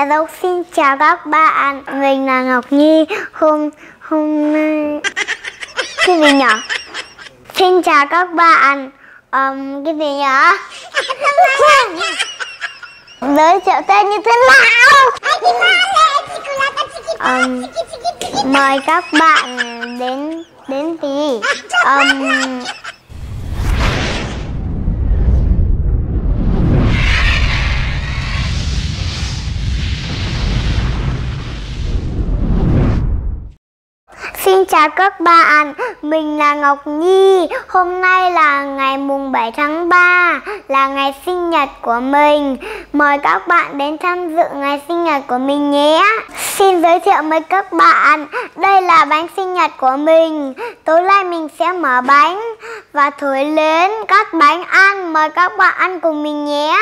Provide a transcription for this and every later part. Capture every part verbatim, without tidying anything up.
Hello, xin chào các bạn, mình là Ngọc Nhi. Hôm hôm nay cái gì nhỉ? Xin chào các bạn. Um, cái gì nhỉ? Giới thiệu tên như thế nào? Um, mời các bạn đến đến gì? Um, Xin chào các bạn, mình là Ngọc Nhi. Hôm nay là ngày mùng bảy tháng ba, là ngày sinh nhật của mình. Mời các bạn đến tham dự ngày sinh nhật của mình nhé. Xin giới thiệu với các bạn, đây là bánh sinh nhật của mình. Tối nay mình sẽ mở bánh và thổi lên các bánh ăn. Mời các bạn ăn cùng mình nhé.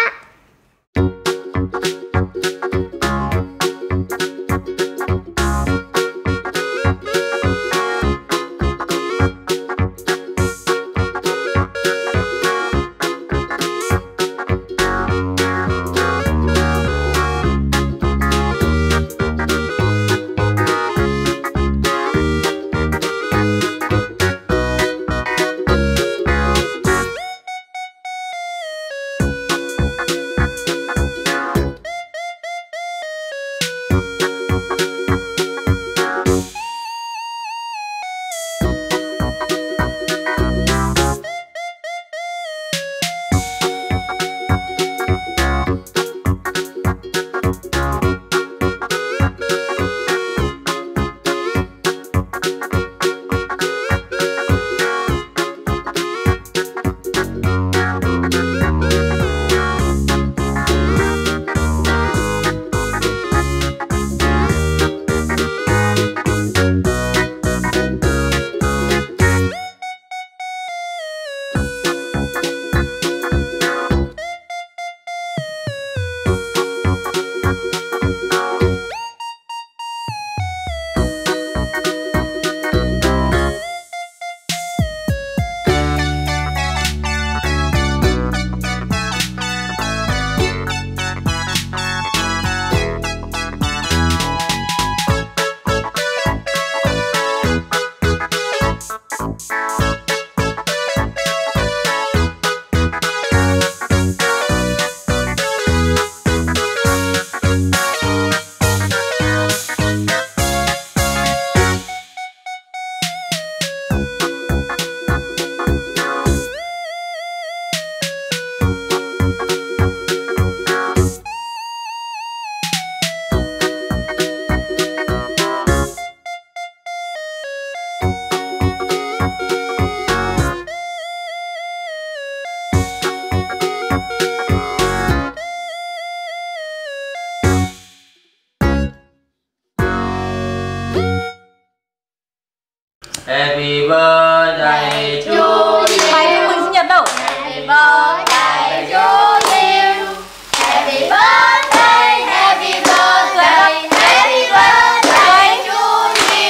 Happy birthday to you. Bài chúc mừng sinh nhật đâu? Happy birthday to you. Happy birthday, happy birthday, happy birthday to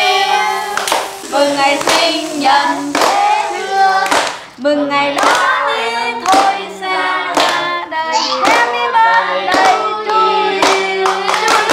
you. Mừng ngày sinh nhật thế xưa, mừng ngày đó đi thôi xa đời. Happy birthday to you. Chúc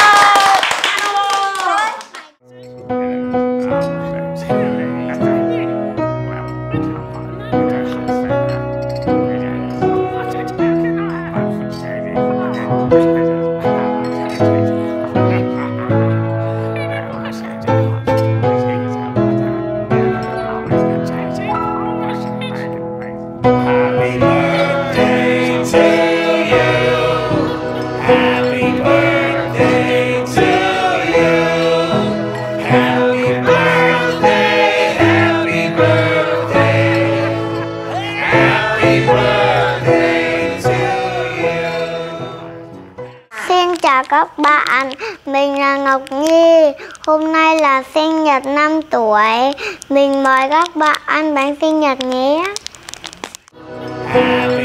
Happy birthday to you. Happy birthday to you. Happy birthday, happy birthday. Happy birthday to you. Xin chào các bạn, mình là Ngọc Nhi. Hôm nay là sinh nhật năm tuổi. Mình mời các bạn ăn bánh sinh nhật nhé. Happy